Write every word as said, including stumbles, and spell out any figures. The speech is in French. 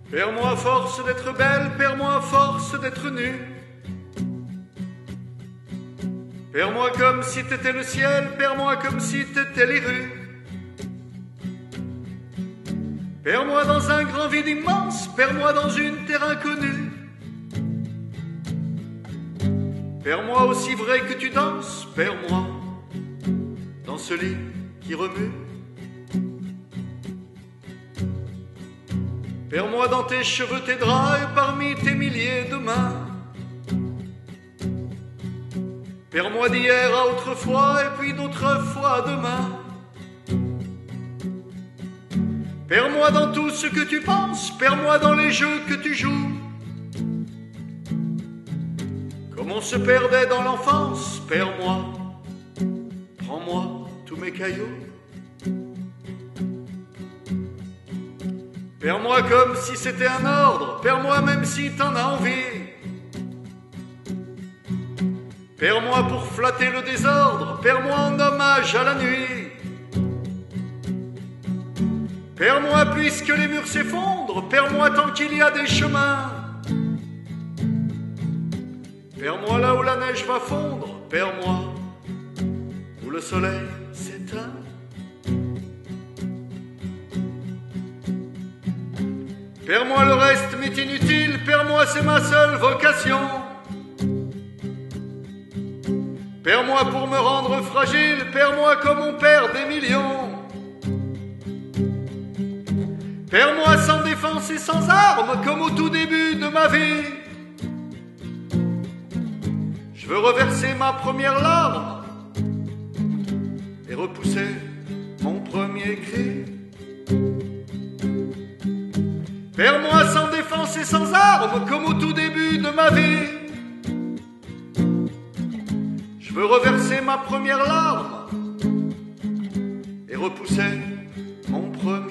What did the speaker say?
Perds-moi à force d'être belle, perds-moi à force d'être nue. Perds-moi comme si t'étais le ciel, perds-moi comme si t'étais les rues. Perds-moi dans un grand vide immense, perds-moi dans une terre inconnue. Perds-moi aussi vrai que tu danses, perds-moi dans ce lit qui remue. Perds-moi dans tes cheveux, tes draps et parmi tes milliers de mains. Perds-moi d'hier à autrefois et puis d'autres fois demain. Perds-moi dans tout ce que tu penses, perds-moi dans les jeux que tu joues. Comme on se perdait dans l'enfance, perds-moi, prends-moi tous mes cailloux. Perds-moi comme si c'était un ordre, perds-moi même si t'en as envie. Perds-moi pour flatter le désordre, perds-moi en hommage à la nuit. Perds-moi puisque les murs s'effondrent, perds-moi tant qu'il y a des chemins. Perds-moi là où la neige va fondre, perds-moi où le soleil s'éteint. Perds-moi le reste m'est inutile, perds-moi c'est ma seule vocation. Perds-moi pour me rendre fragile, perds-moi comme on perd des millions. Perds-moi sans défense et sans armes, comme au tout début de ma vie. Je veux reverser ma première larme et repousser mon premier cri. Perds-moi sans défense et sans armes, comme au tout début de ma vie. Je veux reverser ma première larme et repousser mon premier